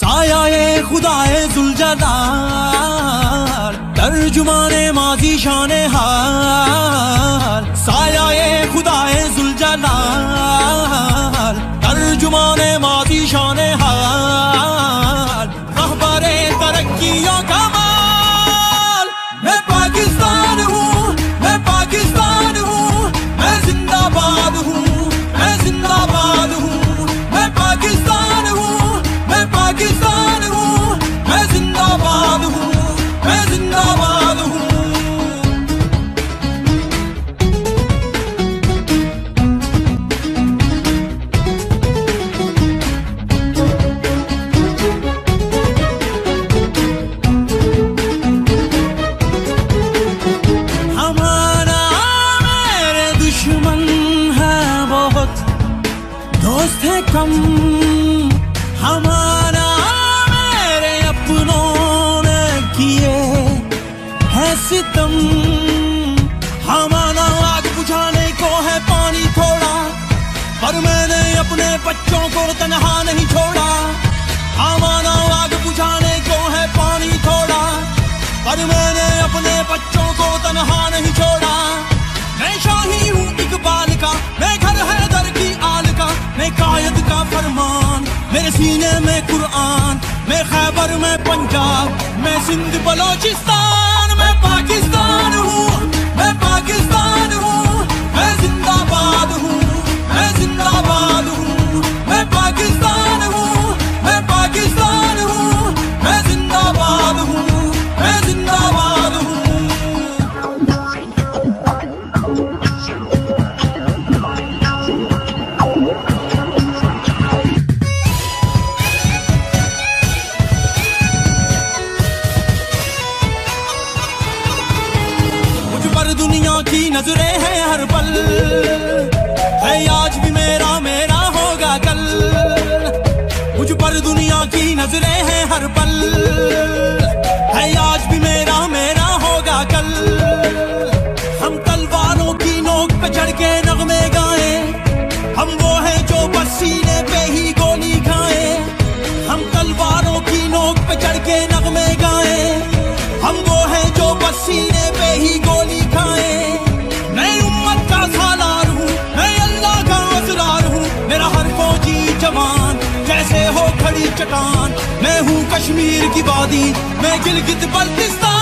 साया-ए खुदाए जुलजलाल, तर्जुमाने माजी शाने हाल। साया-ए खुदाए जुलजलाल, तर्जुमाने माजी शाने हाल। रहबरे तरक्कियों का माल। मैं पाकिस्तान हूँ, मैं पाकिस्तान हूँ, मैं जिंदाबाद हूँ, मैं जिंदाबाद हूँ। मैं पाकिस्तान हूँ, मैं पाकिस्तान हूँ, मैं जिंदाबाद हूँ, मैं जिंदाबाद हूँ। हमारा मेरे दुश्मन है बहुत, दोस्त है कम। हमारा मेरे अपनों ने किए है सितम। हमारा आग बुझाने को है पानी थोड़ा, पर मैंने अपने बच्चों को तन्हा नहीं छोड़ा। हमारा आग बुझाने को है पानी थोड़ा, पर मैंने अपने बच्चों को तन्हा नहीं छोड़ा। मैं शाही हूँ इकबाल का, मैं घर हैदर की आल का, मैं कायद का फरमान, मेरे सीने में कुरान। मैं खैबर में पंजाब, मैं सिंध बलोचिस्तान। मैं पाकिस्तान हूँ, मैं पाकिस्तान हूँ, मैं जिंदाबाद हूँ, मैं जिंदाबाद हूँ। मैं पाकिस्तान हूँ, मैं पाकिस्तान हूँ, मैं जिंदाबाद हूँ, मैं जिंदाबाद हूँ। मुझ पर दुनिया की नजरें हैं हर पल, है आज भी मेरा मेरा होगा कल। मुझ पर दुनिया की नजरें हैं हर पल, है आज भी मेरा मेरा होगा कल। हम तलवारों की नोक पे चढ़ के नगमे गाएं, हम वो हैं जो बस सीने पे ही गोली खाएं। हम तलवारों की नोक पे चढ़ के नगमे गाएं, हम वो हैं जो बस सीने पे ही गोली खाएं। मैं उम्मत का सालार हूँ, मैं अल्लाह का असरार हूँ। मेरा हर फौजी जवान जैसे हो खड़ी चट्टान। मैं हूँ कश्मीर की वादी, मैं गिलगित बल्तिस्तान।